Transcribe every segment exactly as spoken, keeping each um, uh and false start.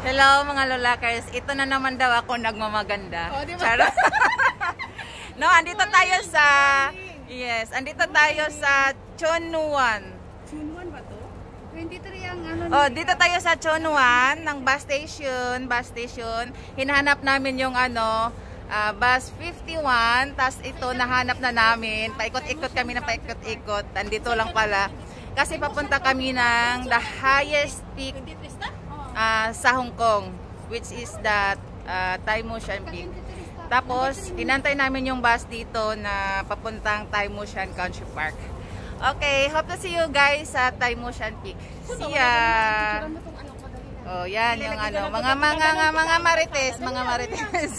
Hello mga lolakers, ito na naman daw ako nagmamaganda. Oh, diba? Charot. No, andito tayo sa Yes, andito tayo sa Chonwan. Chonwan ba to? twenty-three ang ano. Oh, dito tayo sa Chonwan ng bus station, bus station. Hinahanap namin yung ano, uh, bus fifty-one, tas ito nahanap na namin. Paikot-ikot kami ng paikot-ikot. Andito lang pala. Kasi papunta kami ng the highest peak uh, sa Hong Kong, which is the uh, Thai Motion Peak. Tapos, inantay namin yung bus dito na papuntang Thai Motion Country Park. Okay, hope to see you guys sa Thai Motion Peak. See ya! Oh, yan yung ano, mga mga mga, mga marites, mga marites.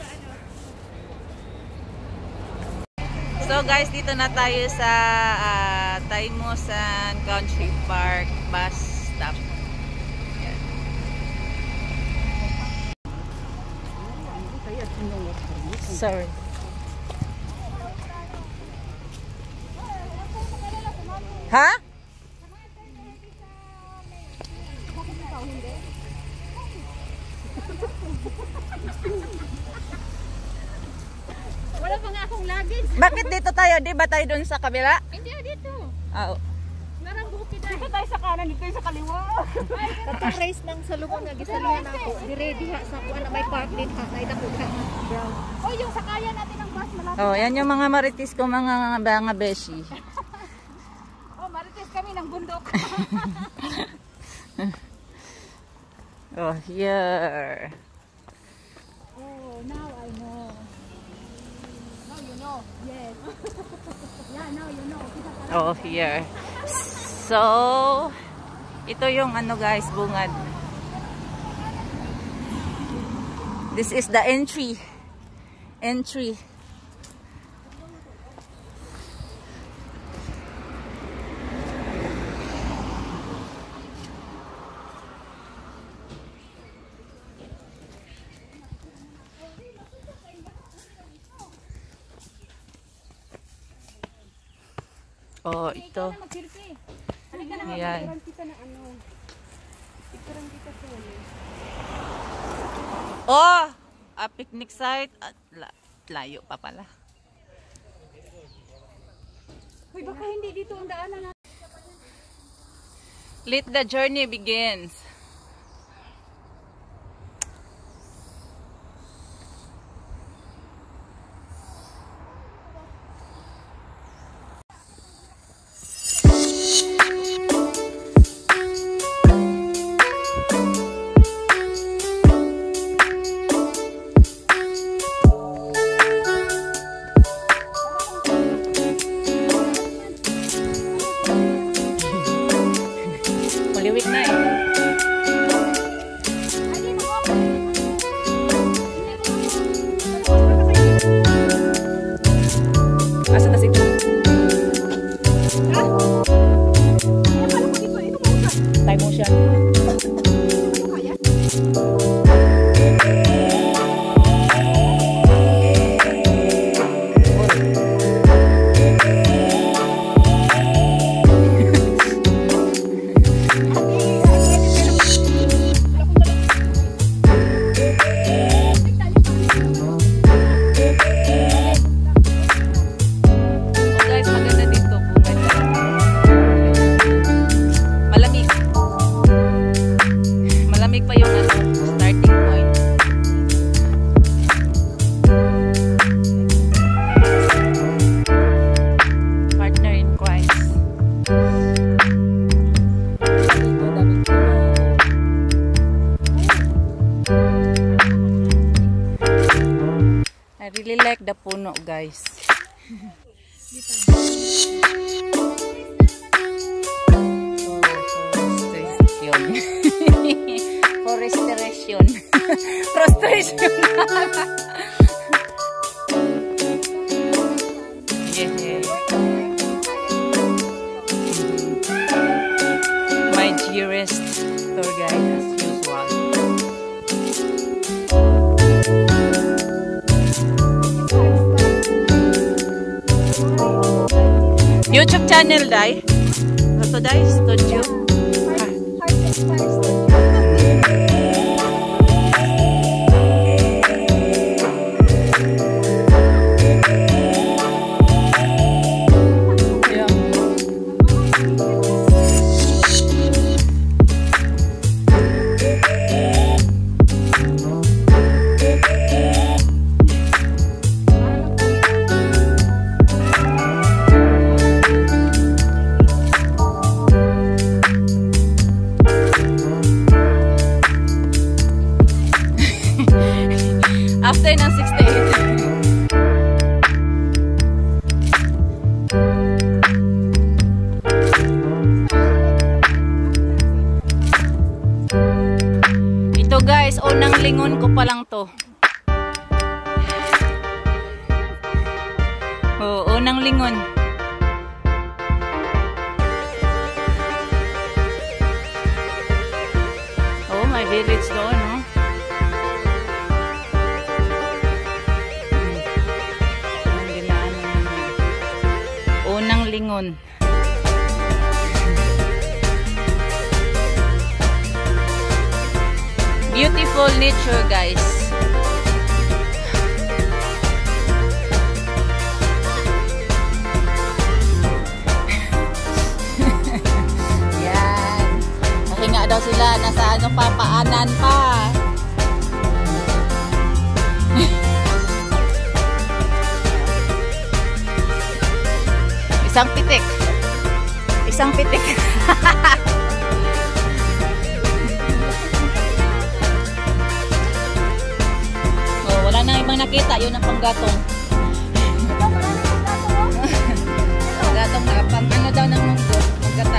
So guys, dito na tayo sa uh, Thai Motion Country Park bus stop. Yan. Sorry. Ha? Wala pa nga akong luggage. Bakit dito tayo? Di ba tayo dun sa kabila? Hindi, dito. Oo. Narang bukid na. Dito tayo sa kanan, dito tayo sa kaliwa. Katong race ng salubong nga gisalihan ako. Di-ready ha sa kuan na may park din ha. Ay dako ka. Brown. Oh, yung sakayan natin ng bus malapit. Oh, yan yung mga marites ko, mga mga beshi. Oh, marites kami ng bundok. Oh, here. Oh, now I know. Now you know. Yes. Yeah, now you know. Oh, here. So, ito yung ano guys, bungad. This is the entry. Entry. Oh, ito. Ayan. Oh, a picnic site. At layo pa pala. Uy, baka hindi dito ang daanan natin. Let the journey begins. Liwit na eh. Asa na siya? Ha? Thai Motion. I really like the puno, guys. Forestation. Frustration. Yeah. My dearest tour guide as usual. YouTube channel, Dai? Ano to, Dai? Studio? Heart and Fire Studio. sixty ng sixty-eight. Ito guys, unang lingon ko pa lang to. Oh, unang lingon. Oh, may village doon, no? Unang lingon. Beautiful nature, guys. Yan. Nahinga daw sila. Nasa ano pa, paanan pa. Isang pitik. Isang pitik. Oh, wala na ibang nakita. Yun ang panggatong. Panggatong na. Pang ano daw ng munggo. Panggatan.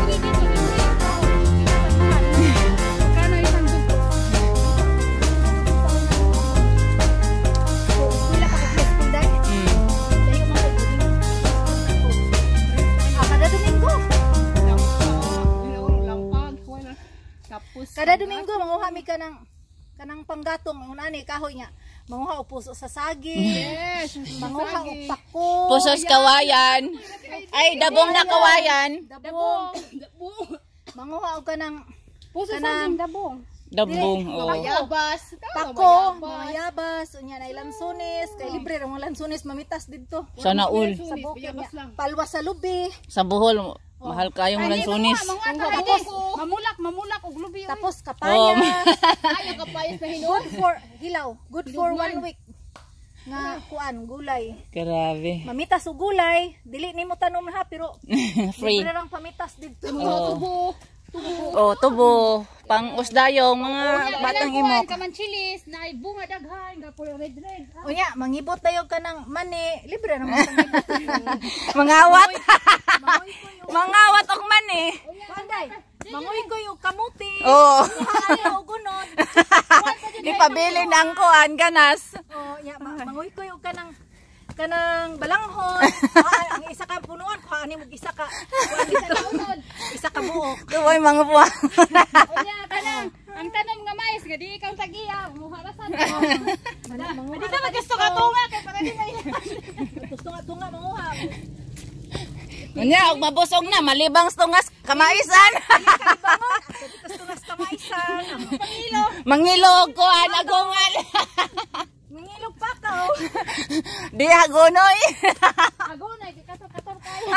Kada Domingo manguha mi kanang kanang panggatong unani kahoy nga. Manguha og puso sa saging. Yes. Manguha og pako. Pusos kawayan. Ay, dabong na kawayan. Dabong. Dabong. Manguha og kanang puso sa saging dabong. Dabong. Oh. Mayabas. Pako, mayabas, unya na lansones, kay libre ra mo lansones mamitas didto. Sana all. Sa bukid niya. Palwa sa lubi. Sa Bohol, mahal kayong lansones. Tapos mamulak, mamulak og lubi. Tapos Oh. kapayas. Ay, kapayas na hinuon. Good for hilaw. Good for one week. Nga kuan gulay. Grabe. Mamitas og gulay, dili nimo tanom ha pero Free. libre rang pamitas didto. Oh. Tubo. Oh, tubo. Pang usdayong mga batang imok. Kamanchilis na bunga daghan ga puro red red. Unya, mangibot tayo ka ng mani, libre naman sa Mangawat. Mangawat og man eh. Panday. Mangoy ko yung kamuti. Oo. Ayaw gunod. Di pabili ng kuan ganas. Oh, ya, ma mangoy ko yung kanang kanang balanghon. Ah, ang isa ka punuan, kuhaan mo isa ka. Kuhaan isa ka unod. Isa ka buok. Duoy mga buwan. Unya, kanang ang tanom nga mais, gadi ikaw tagiya, muharasan. Di ka gusto ka tunga kay para di may. Gusto nga tunga manguha. Unya, og mabusog na malibang tungas kamaisan. Kalibangon, gusto tungas kamaisan. Pangilo. Mangilog kuan agungal. Mangilog pa ka. Di hagonoy. Agunay, kator-kator kayo.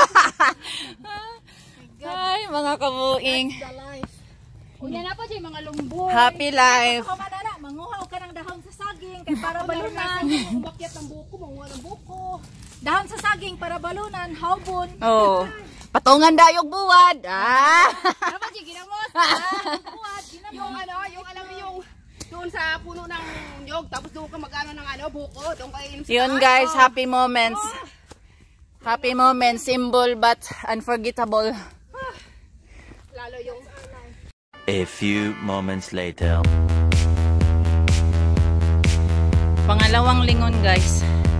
Ay, mga kabuing. The life. Unya na po siya mga lumboy. Happy life. Ako manana, manguhaw ka ng dahon sa saging kay para balunan. Bakyat ng buko, manguha ng buko. Dahon sa saging para balunan, hawbon. Oh. Patungan dayog buwad. Ah. Ano ba siya ginamos? Buwad, ginamos. Yung ano, yung alam mo yung doon sa puno ng nyog, tapos doon ka mag-ano ng ano, buko. Doon ka ilim sa Yun guys, happy moments. Happy moments, simple but unforgettable. lalo yung A few moments later. Pangalawang lingon guys.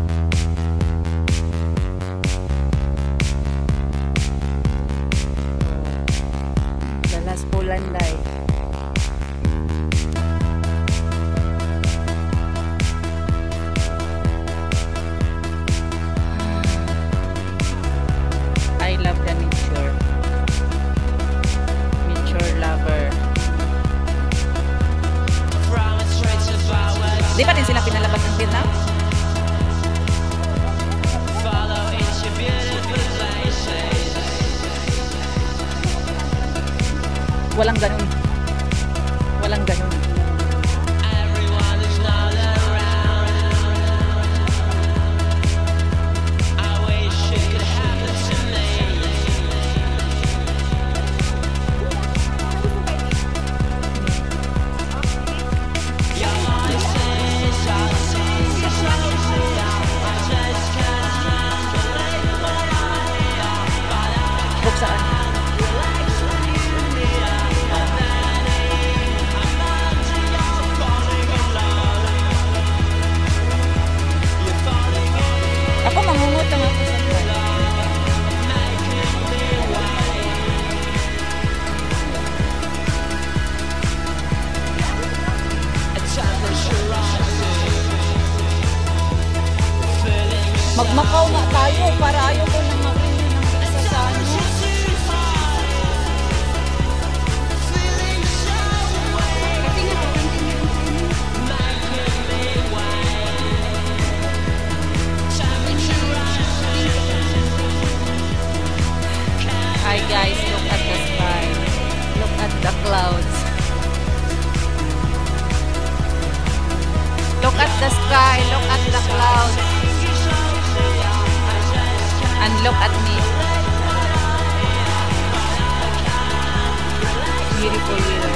Dalas Pulanday. I love the nature. Nature lover. Di pa din sila pinalabas ng Vietnam? Walang ganun. Walang ganun. Magmakaw nga tayo para ayaw ko na makinig ng isa sa ano. Kasi nga, pagantin yung Hi guys, look at the sky. Look at the clouds. Look at the sky, look at the clouds. And look at me. Beautiful weather.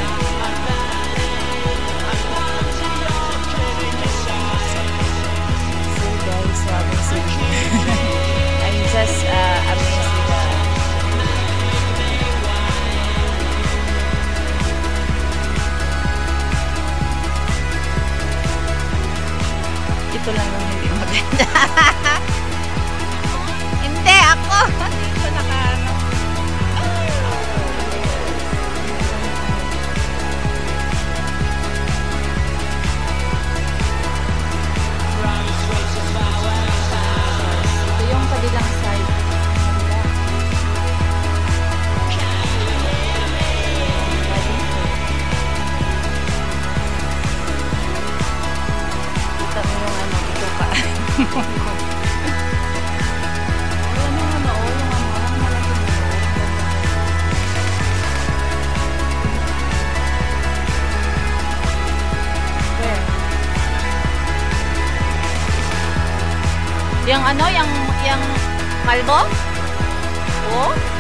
So guys, sabi sa I'm just uh, amazed with that. Ito lang yung hindi maganda. Hindi, ako! Dito naka-ano. Ito yung kabilang side. Kita mo yung ano, ito pa. Yang ano, yang yang kalbo? Oh?